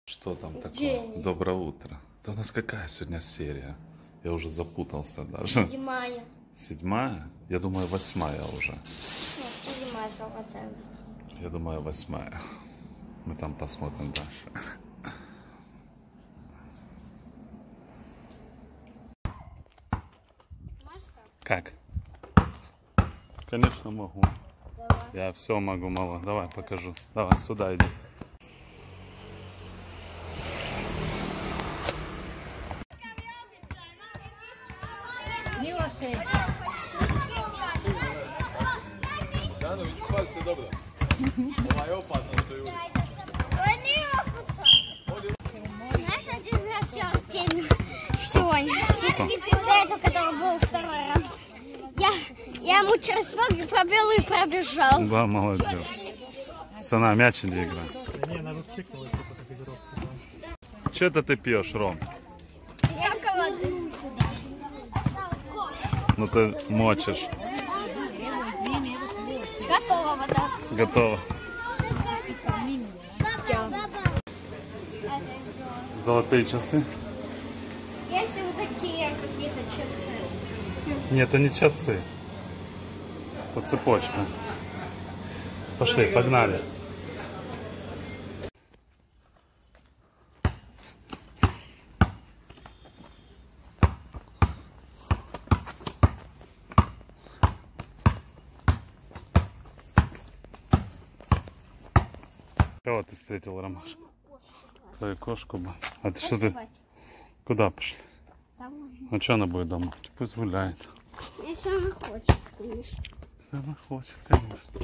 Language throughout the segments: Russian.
Что там такое? День. Доброе утро. Это у нас какая сегодня серия? Я уже запутался даже. 7-я. 7-я? Я думаю, 8-я уже. Нет, 7-я 100%. Я думаю, 8-я. Мы там посмотрим дальше. Можешь? Как? Конечно могу. Давай. Я все могу, мало. Давай покажу. Давай сюда иди. Danović, pazi se dobro. Ovaj je opasan što je uvijek. Ой, не опусан. Знаешь, один хотел тень сегодня. Это, который был второй раз. Я ему через ноги пробил и пробежал. Да, молодец. Сана, мяч иди играй. Что это ты пьешь, Ром? Сколько воды? Ну ты мочишь. Готово вода. Готово. Золотые часы? Есть вот такие какие-то часы. Нет, это не часы. Это цепочка. Пошли, погнали. Кого ты встретил, Ромашка? Твою кошку бы. А ты что ты? Куда пошли? А что она будет дома? Пусть гуляет. Если она хочет, конечно. Если она хочет, конечно.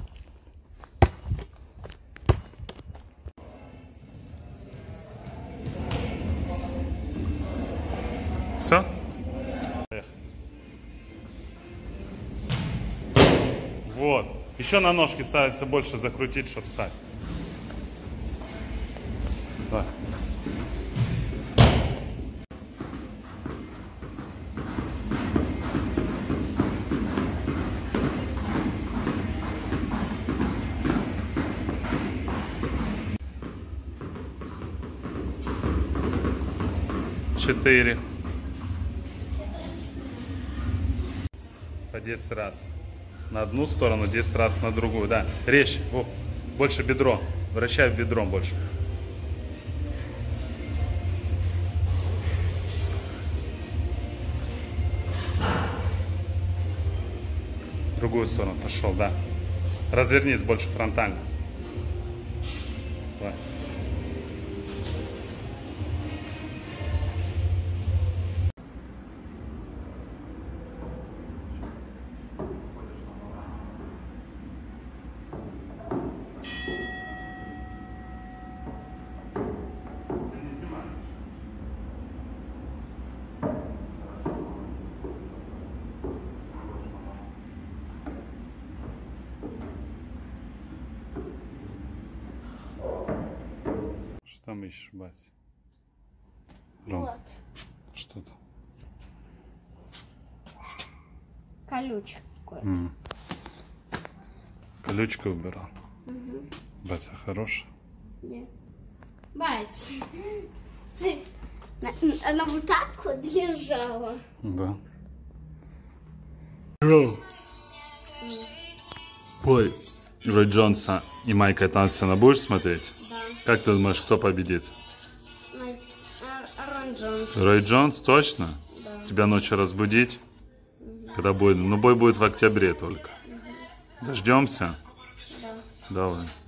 Все? Вот. Еще на ножки ставится больше закрутить, чтобы встать. Да. Четыре. По 10 раз. На одну сторону, 10 раз на другую. Да. Резче. Во. Больше бедро. Вращай бедром больше. В другую сторону пошел, да. Развернись больше фронтально. Давай. Что там ищешь, Бась? Ром, Вот. что то? Колючка. Колючку убирал. Бася хорошая. Нет. Бать, она вот так вот лежала. Да. Ром. Ой, Рой Джонса и Майка Тайсона будешь смотреть? Да. Как ты думаешь, кто победит? Рон Джонс. Рой Джонс, точно? Да. Тебя ночью разбудить? Когда будет? Ну, бой будет в октябре только. Дождемся? Да. Давай.